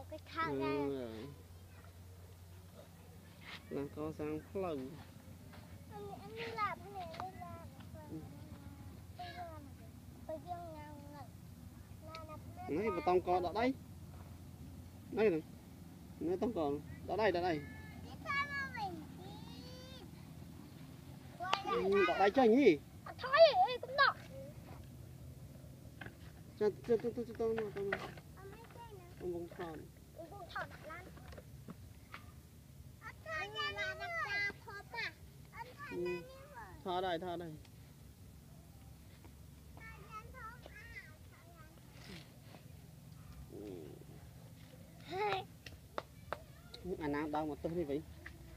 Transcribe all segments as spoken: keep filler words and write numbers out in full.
cái thang ra là có sang phơi anh đi làm cái này đi làm nấy mà tông con đó đây đây này nó tông con đó đây đó đây đó đây cho nhỉ thôi cũng được cho cho cho cho cho nó con ông bông thòn bông thòn lan thò đây thò đây anh nào đâu mà tôi đi vậy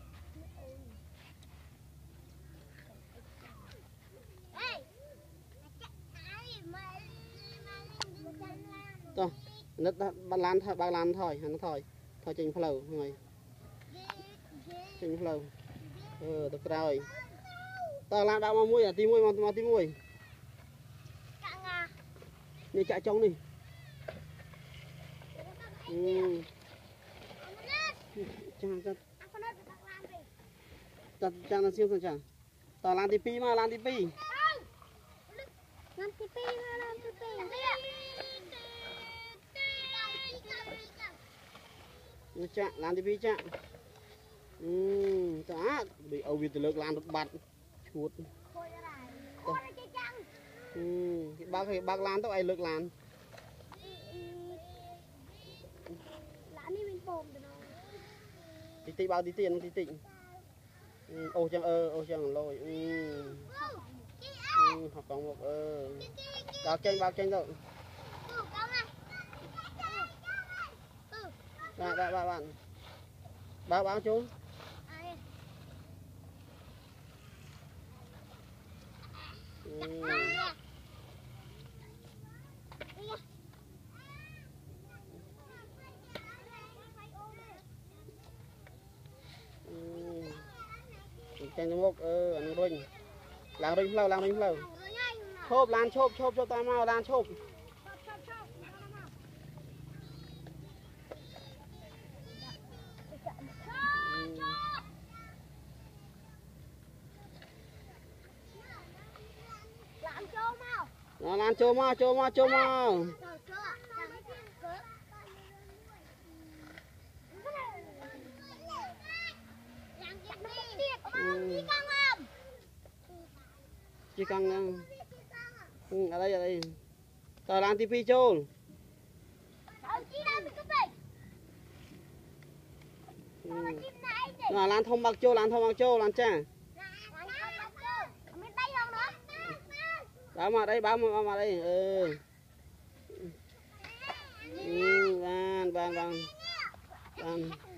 to nứt ba lan thôi ba lan thôi hắn thôi thôi trình phèo rồi trình phèo ờ được rồi ta lan đâu mà muối à tí muối mà tí muối đi chạy trong đi ừ chàng chàng chàng chàng là siêu sao chàng ta lan tí pi mà lan tí pi lan tí pi mà lan tí pi chạ làm thì bị chạ ừ đã bị âu việt lực làm được bạt chuột ừ cái bác cái bác làm tao ai lực làm tí tí bao tí tiền tí tịnh ô chẳng ơ ô chẳng lôi ừ học tổng một ơ bao tranh bao tranh rồi bạn bạn bạn bạn báo báo chú ừ. Ừ. Tranh một ờ anh rinh làm rinh lâu làm rinh lâu chộp lan chộp chộp cho ta mau lan chộp nó lan chô mau chô mau chô mau chỉ cần ừ, ở đây ở đây tờ lan tivi chô là lan thông bạc chô lan thông bạc chô lan cha báo mà đây báo mà báo mà đây ừ ừ vâng vâng vâng vâng